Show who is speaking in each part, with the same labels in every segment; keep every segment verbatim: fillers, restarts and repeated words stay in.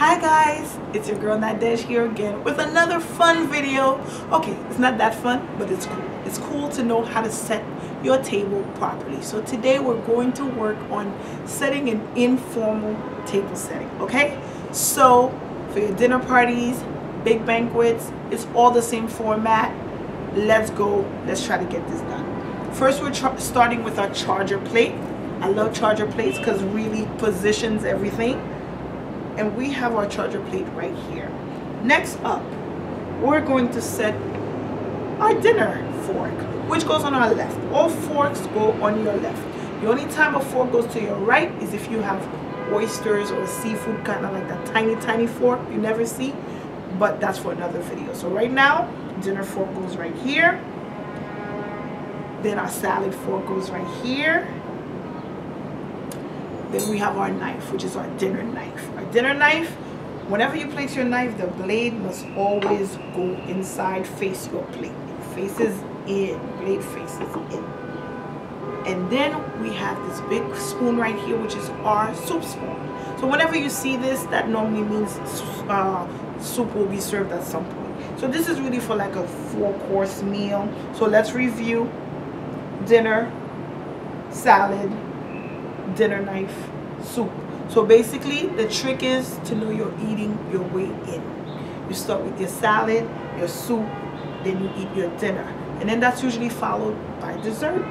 Speaker 1: Hi guys, it's your girl Nadesh here again with another fun video. Okay, it's not that fun, but it's cool. It's cool to know how to set your table properly. So today we're going to work on setting an informal table setting, okay? So for your dinner parties, big banquets, it's all the same format. Let's go. Let's try to get this done. First, we're starting with our charger plate. I love charger plates because it really positions everything. And we have our charger plate right here. Next up, we're going to set our dinner fork, which goes on our left. All forks go on your left. The only time a fork goes to your right is if you have oysters or seafood, kind of like that tiny, tiny fork you never see. But that's for another video. So right now, dinner fork goes right here. Then our salad fork goes right here. Then we have our knife, which is our dinner knife. Our dinner knife, whenever you place your knife, the blade must always go inside, face your plate. It faces in, blade faces in. And then we have this big spoon right here, which is our soup spoon. So whenever you see this, that normally means uh, soup will be served at some point. So this is really for like a four-course meal. So let's review: dinner, salad, dinner knife, soup. So basically the trick is to know you're eating your way in. You start with your salad, your soup, then you eat your dinner, and then that's usually followed by dessert.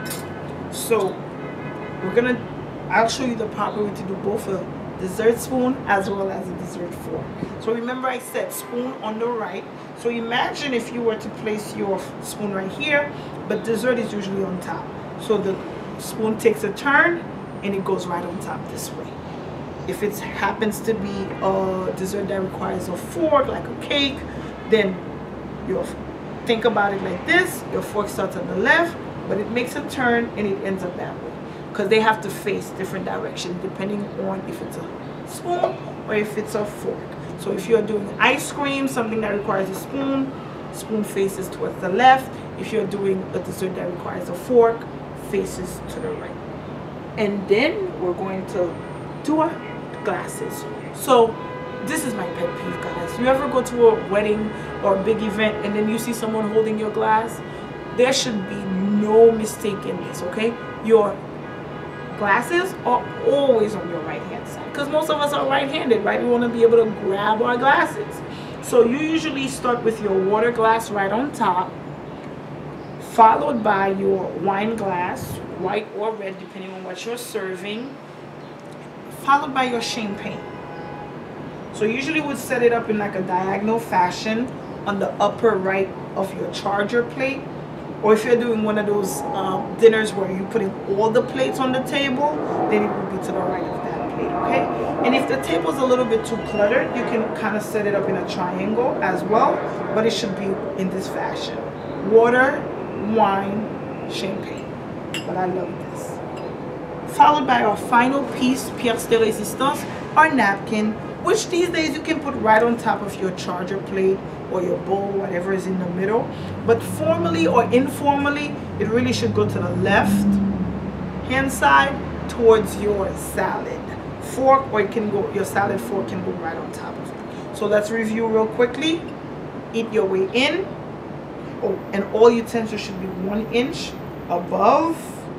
Speaker 1: So we're gonna I'll show you the proper way to do both a dessert spoon as well as a dessert fork. So remember, I said spoon on the right. So imagine if you were to place your spoon right here, but dessert is usually on top. So the spoon takes a turn and it goes right on top this way. If it happens to be a dessert that requires a fork, like a cake, then you'll think about it like this. Your fork starts on the left, but it makes a turn and it ends up that way, because they have to face different directions depending on if it's a spoon or if it's a fork. So if you're doing ice cream, something that requires a spoon, spoon faces towards the left. If you're doing a dessert that requires a fork, faces to the right. And then we're going to do our glasses. So this is my pet peeve, guys. You ever go to a wedding or a big event and then you see someone holding your glass? There should be no mistake in this, okay? Your glasses are always on your right hand side, because most of us are right-handed, right? We want to be able to grab our glasses. So you usually start with your water glass right on top, followed by your wine glass, white or red depending on what you're serving, followed by your champagne. So usually we'd set it up in like a diagonal fashion on the upper right of your charger plate, or if you're doing one of those um, dinners where you're putting all the plates on the table, then it would be to the right of that plate, okay? And if the table's a little bit too cluttered, you can kind of set it up in a triangle as well, but it should be in this fashion: water, wine, champagne. But I love this. Followed by our final piece, pièce de résistance, our napkin, which these days you can put right on top of your charger plate or your bowl, whatever is in the middle. But formally or informally, it really should go to the left hand side towards your salad fork, or it can go, your salad fork can go right on top of it. So let's review real quickly. Eat your way in. Oh, and all utensils should be one inch above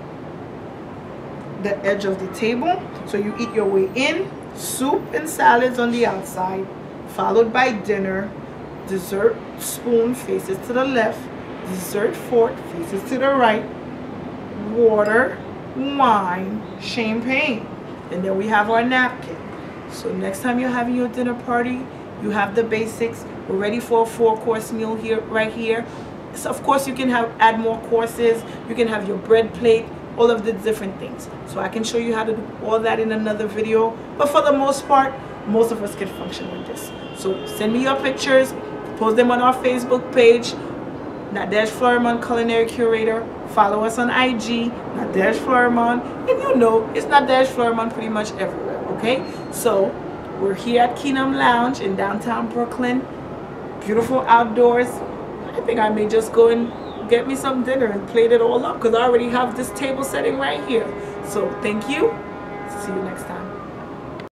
Speaker 1: the edge of the table. So you eat your way in. Soup and salads on the outside, followed by dinner. Dessert spoon faces to the left, dessert fork faces to the right, water, wine, champagne, and then we have our napkin. So next time you're having your dinner party, you have the basics. We're ready for a four-course meal here, right here. So of course you can have add more courses. You can have your bread plate, all of the different things. So I can show you how to do all that in another video, but for the most part, most of us can function with this. So send me your pictures, post them on our Facebook page, Nadesh Florimond Culinary Curator. Follow us on I G, Nadesh Florimond, and you know it's Nadesh Florimond pretty much everywhere, okay? So we're here at Keenum Lounge in downtown Brooklyn. Beautiful outdoors. I think I may just go and get me some dinner and plate it all up, because I already have this table setting right here. So thank you. See you next time.